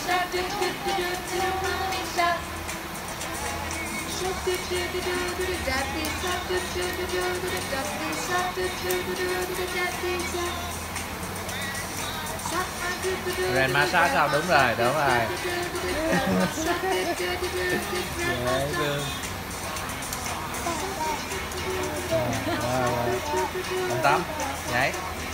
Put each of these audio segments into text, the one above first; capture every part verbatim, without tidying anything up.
Grandmaster sao? Đúng rồi, đúng rồi. Dễ thương. Tắm tắm, nhảy.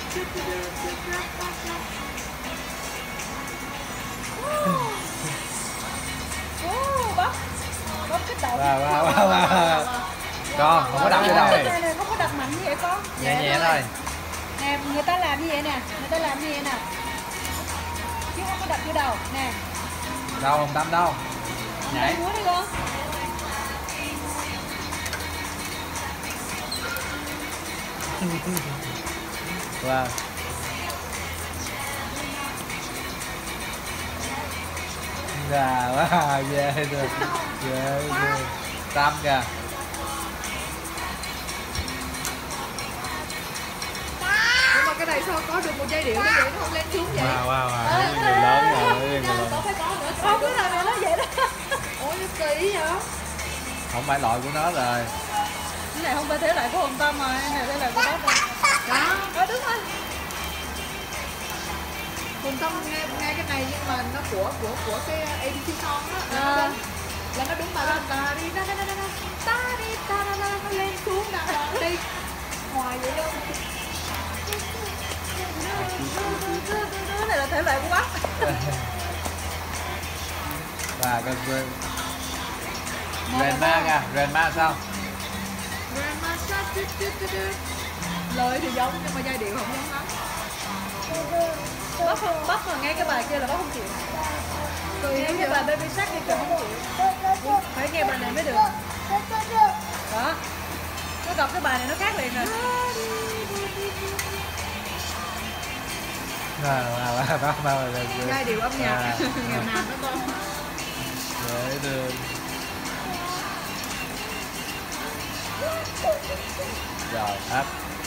Bóp, bóp cái đầu. Wow, wow, wow, wow. Con, không có đập vô đầu. Không có đập mạnh như vậy con. Nhẹ nhẹ thôi. Nè, người ta làm như vậy nè, người ta làm như vậy nè. Chứ không có đập vô đầu, nè. Đâu, không tắm đâu. Nhảy. Múa đi con. Wow. Dạ, wow, dễ được, dễ được. Tâm kìa. Nhưng mà cái này sao có được một giai điệu nó vậy, nó không lên xuống vậy? Wow, wow, wow, người lớn rồi, người lớn. Có phải có nữa. Không biết là mẹ nói vậy đó. Ủa như kỳ vậy? Không phải loại của nó rồi. Cái này không phải thế lại của Hồng Tâm mà, cái này thế lại của bác đây. Đó. Đó, đứng thôi. Hồng Tâm nghe, nghe cái này nhưng mà nó của của của cái a bê xê song á, là nó đứng là nó đứng mà lên ta đi ta ta ta ta ta đi ta ta ta nó lên xuống nè, đi ngoài vậy luôn. Cái này là thể loại của bác. Và con Grandma kìa, Grandma sao? Lời thì giống nhưng mà giai điệu không giống lắm. Bác không, bác mà nghe cái bài kia là bác không chịu. Nghe cái bài Baby Shark thì kiểu không chịu. Phải nghe bài này mới được. Đó. Nó gặp cái bài này nó khác liền rồi. Wow, wow, wow, wow, wow. Giai điệu âm nhạc nghèo nàn đó con. Dễ thương. Rồi, up.